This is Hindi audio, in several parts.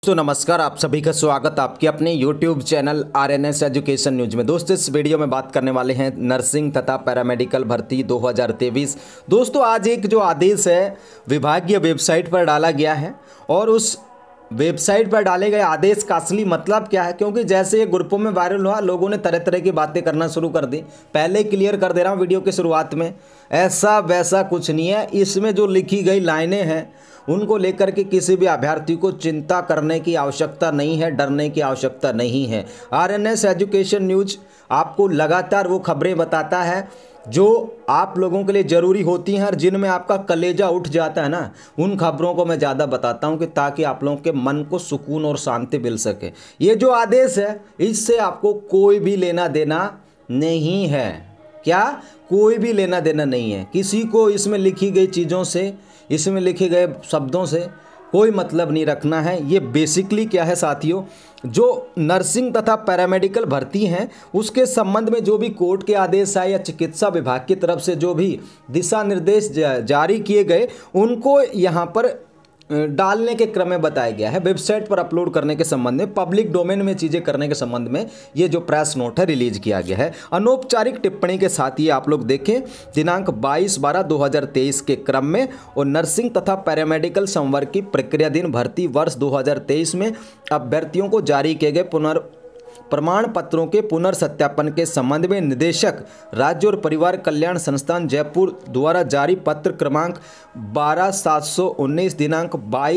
तो नमस्कार, आप सभी का स्वागत आपके अपने YouTube channel RNS education news में। दोस्तों, इस वीडियो में बात करने वाले हैं नर्सिंग तथा पैरामेडिकल भर्ती 2023। दोस्तों, आज एक जो आदेश है विभागीय वेबसाइट पर डाला गया है और उस वेबसाइट पर डाले गए आदेश का असली मतलब क्या है, क्योंकि जैसे ये ग्रुपों में वायरल हुआ, लोगों ने तरह तरह की बातें करना शुरू कर दी। पहले क्लियर कर दे रहा हूँ वीडियो के शुरुआत में, ऐसा वैसा कुछ नहीं है। इसमें जो लिखी गई लाइनें हैं उनको लेकर के किसी भी अभ्यर्थी को चिंता करने की आवश्यकता नहीं है, डरने की आवश्यकता नहीं है। RNS एजुकेशन न्यूज आपको लगातार वो खबरें बताता है जो आप लोगों के लिए ज़रूरी होती हैं और जिनमें आपका कलेजा उठ जाता है ना, उन खबरों को मैं ज़्यादा बताता हूं कि ताकि आप लोगों के मन को सुकून और शांति मिल सके। ये जो आदेश है इससे आपको कोई भी लेना देना नहीं है। क्या? कोई भी लेना देना नहीं है। किसी को इसमें लिखी गई चीज़ों से, इसमें लिखे गए शब्दों से कोई मतलब नहीं रखना है। ये बेसिकली क्या है साथियों, जो नर्सिंग तथा पैरामेडिकल भर्ती हैं उसके संबंध में जो भी कोर्ट के आदेश आए या चिकित्सा विभाग की तरफ से जो भी दिशा निर्देश जारी किए गए उनको यहाँ पर डालने के क्रम में बताया गया है। वेबसाइट पर अपलोड करने के संबंध में, पब्लिक डोमेन में चीज़ें करने के संबंध में ये जो प्रेस नोट है रिलीज किया गया है अनौपचारिक टिप्पणी के साथ। ये आप लोग देखें, दिनांक 22/12/2023 के क्रम में और नर्सिंग तथा पैरामेडिकल संवर्ग की प्रक्रियाधीन भर्ती वर्ष 2023 में अभ्यर्थियों को जारी किए गए प्रमाण पत्रों के पुनर्सत्यापन के संबंध में निदेशक राज्य और परिवार कल्याण संस्थान जयपुर द्वारा जारी पत्र क्रमांक 12719 दिनांक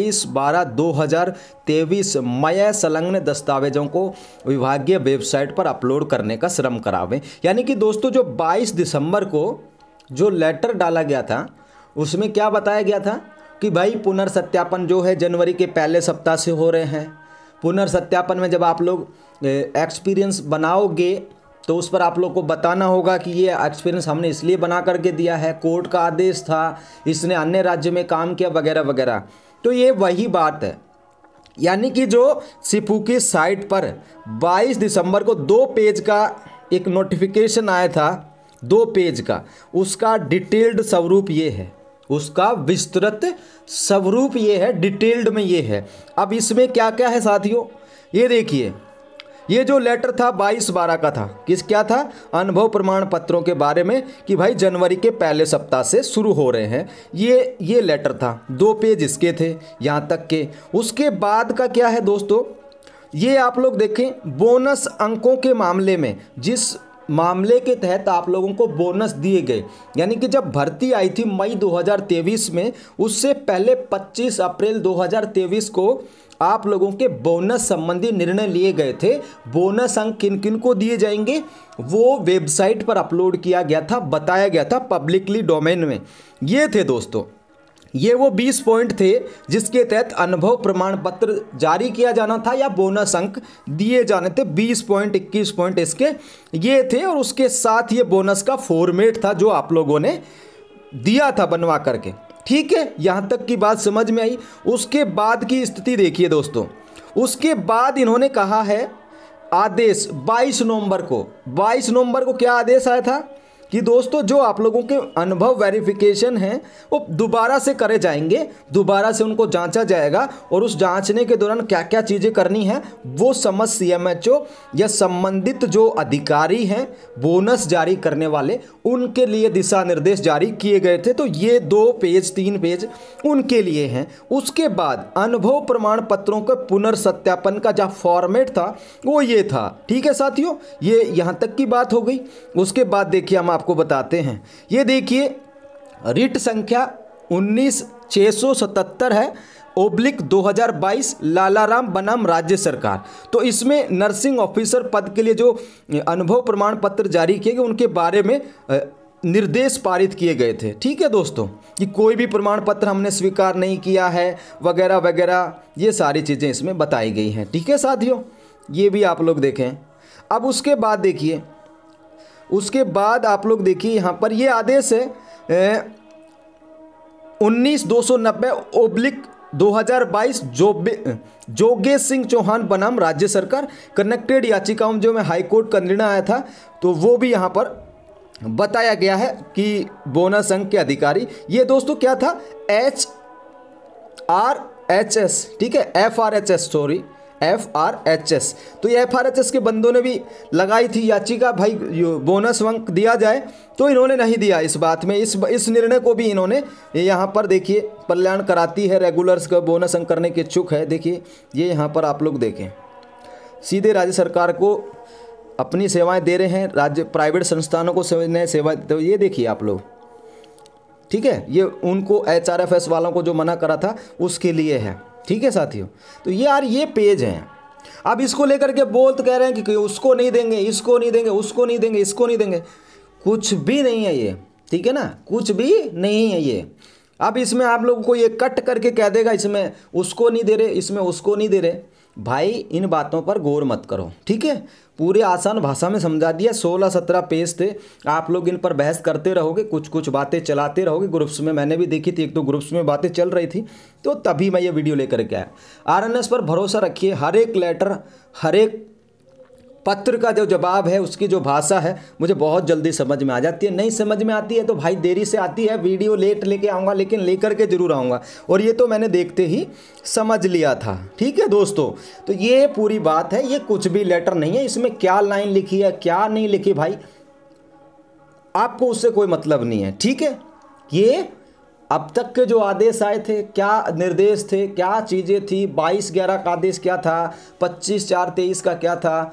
22/12/2023 मय संलग्न दस्तावेजों को विभागीय वेबसाइट पर अपलोड करने का श्रम करावें। यानी कि दोस्तों, जो 22 दिसंबर को जो लेटर डाला गया था उसमें क्या बताया गया था कि भाई पुनर्सत्यापन जो है जनवरी के पहले सप्ताह से हो रहे हैं। पुनर्सत्यापन में जब आप लोग एक्सपीरियंस बनाओगे तो उस पर आप लोग को बताना होगा कि ये एक्सपीरियंस हमने इसलिए बना करके दिया है, कोर्ट का आदेश था, इसने अन्य राज्य में काम किया वगैरह वगैरह। तो ये वही बात है। यानी कि जो सिपू की साइट पर 22 दिसंबर को 2 पेज का एक नोटिफिकेशन आया था, 2 पेज का, उसका डिटेल्ड स्वरूप ये है, उसका विस्तृत स्वरूप ये है, डिटेल्ड में ये है। अब इसमें क्या क्या है साथियों, ये देखिए। ये जो लेटर था 22/12 का था, क्या था? अनुभव प्रमाण पत्रों के बारे में कि भाई जनवरी के पहले सप्ताह से शुरू हो रहे हैं। ये लेटर था, 2 पेज इसके थे यहाँ तक के। उसके बाद का क्या है दोस्तों, ये आप लोग देखें, बोनस अंकों के मामले में जिस मामले के तहत आप लोगों को बोनस दिए गए, यानी कि जब भर्ती आई थी मई 2023 में, उससे पहले 25 अप्रैल 2023 को आप लोगों के बोनस संबंधी निर्णय लिए गए थे। बोनस अंक किन किन को दिए जाएंगे वो वेबसाइट पर अपलोड किया गया था, बताया गया था पब्लिकली डोमेन में। ये थे दोस्तों, ये वो 20 पॉइंट थे जिसके तहत अनुभव प्रमाण पत्र जारी किया जाना था या बोनस अंक दिए जाने थे। 20 पॉइंट, 21 पॉइंट इसके ये थे और उसके साथ ये बोनस का फॉर्मेट था जो आप लोगों ने दिया था बनवा करके। ठीक है, यहाँ तक की बात समझ में आई। उसके बाद की स्थिति देखिए दोस्तों, उसके बाद इन्होंने कहा है आदेश 22 नवंबर को क्या आदेश आया था कि दोस्तों जो आप लोगों के अनुभव वेरिफिकेशन हैं वो दोबारा से करे जाएंगे, दोबारा से उनको जांचा जाएगा और उस जांचने के दौरान क्या क्या चीज़ें करनी है वो समस्त CMHO या संबंधित जो अधिकारी हैं बोनस जारी करने वाले, उनके लिए दिशा निर्देश जारी किए गए थे। तो ये 2 पेज 3 पेज उनके लिए हैं। उसके बाद अनुभव प्रमाण पत्रों के पुनर्सत्यापन का जो फॉर्मेट था वो ये था। ठीक है साथियों, ये यहाँ तक की बात हो गई। उसके बाद देखिए हम आपको बताते हैं, ये देखिए रिट संख्या 19677 है /2022 लालाराम बनाम राज्य सरकार। तो इसमें नर्सिंग ऑफिसर पद के लिए जो अनुभव प्रमाण पत्र जारी किए गए उनके बारे में निर्देश पारित किए गए थे। ठीक है दोस्तों, कि कोई भी प्रमाण पत्र हमने स्वीकार नहीं किया है वगैरह वगैरह, ये सारी चीज़ें इसमें बताई गई हैं। ठीक है साथियों, ये भी आप लोग देखें। अब उसके बाद देखिए, उसके बाद आप लोग देखिए यहाँ पर ये आदेश है 19/290/2022 जोगेश सिंह चौहान बनाम राज्य सरकार कनेक्टेड याचिकाओं जो में हाईकोर्ट का निर्णय आया था, तो वो भी यहाँ पर बताया गया है कि बोनस अंक के अधिकारी, ये दोस्तों क्या था, HR FRHS, ठीक है, FRHS, सॉरी FRHS। तो ये FRHS के बंदों ने भी लगाई थी याचिका, भाई बोनस अंक दिया जाए, तो इन्होंने नहीं दिया इस बात में। इस निर्णय को भी इन्होंने यहाँ पर देखिए, कल्याण कराती है रेगुलर्स का बोनस अंक करने के इच्छुक है। देखिए ये यहाँ पर आप लोग देखें, सीधे राज्य सरकार को अपनी सेवाएं दे रहे हैं, राज्य प्राइवेट संस्थानों को नए सेवा। तो ये देखिए आप लोग, ठीक है, ये उनको HRFS वालों को जो मना करा था उसके लिए है, ठीक है साथियों। तो यार ये पेज हैं, अब इसको लेकर के बोल तो कह रहे हैं कि उसको नहीं देंगे, इसको नहीं देंगे, उसको नहीं देंगे, इसको नहीं देंगे। कुछ भी नहीं है ये, ठीक है ना, कुछ भी नहीं है ये। अब इसमें आप लोगों को ये कट करके कह देगा इसमें उसको नहीं दे रहे, इसमें उसको नहीं दे रहे। भाई इन बातों पर गौर मत करो, ठीक है। पूरे आसान भाषा में समझा दिया, 16-17 पेज थे। आप लोग इन पर बहस करते रहोगे, कुछ कुछ बातें चलाते रहोगे। ग्रुप्स में मैंने भी देखी थी, एक दो ग्रुप्स में बातें चल रही थी, तो तभी मैं ये वीडियो लेकर के आया। RNS पर भरोसा रखिए, हर एक लेटर, हर एक पत्र का जो जवाब है, उसकी जो भाषा है मुझे बहुत जल्दी समझ में आ जाती है। नहीं समझ में आती है तो भाई देरी से आती है, वीडियो लेट लेके आऊँगा, लेकिन लेकर के जरूर आऊँगा। और ये तो मैंने देखते ही समझ लिया था, ठीक है दोस्तों। तो ये पूरी बात है, ये कुछ भी लेटर नहीं है। इसमें क्या लाइन लिखी है, क्या नहीं लिखी, भाई आपको उससे कोई मतलब नहीं है, ठीक है। ये अब तक के जो आदेश आए थे, क्या निर्देश थे, क्या चीज़ें थी, 22/11 का आदेश क्या था, 25/4/23 का क्या था,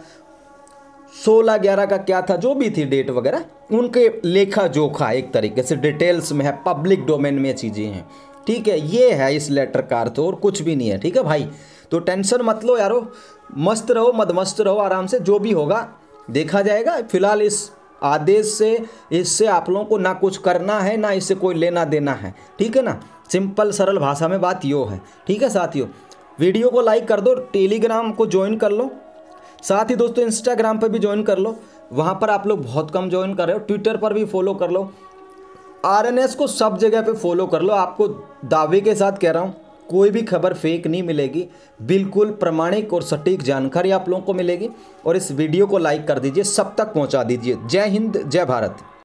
16/11 का क्या था, जो भी थी डेट वगैरह, उनके लेखा जोखा एक तरीके से डिटेल्स में है, पब्लिक डोमेन में चीज़ें हैं, ठीक है। ये है इस लेटर का अर्थ, और कुछ भी नहीं है, ठीक है भाई। तो टेंशन मत लो यारो, मस्त रहो, मदमस्त रहो, आराम से, जो भी होगा देखा जाएगा। फिलहाल इस आदेश से, इससे आप लोगों को ना कुछ करना है, ना इससे कोई लेना देना है, ठीक है ना। सिंपल सरल भाषा में बात यो है, ठीक है साथियों। वीडियो को लाइक कर दो, टेलीग्राम को ज्वाइन कर लो, साथ ही दोस्तों इंस्टाग्राम पर भी ज्वाइन कर लो, वहाँ पर आप लोग बहुत कम ज्वाइन कर रहे हो। ट्विटर पर भी फॉलो कर लो, RNS को सब जगह पे फॉलो कर लो। आपको दावे के साथ कह रहा हूँ, कोई भी खबर फेक नहीं मिलेगी, बिल्कुल प्रमाणिक और सटीक जानकारी आप लोगों को मिलेगी। और इस वीडियो को लाइक कर दीजिए, सब तक पहुँचा दीजिए। जय हिंद, जय भारत।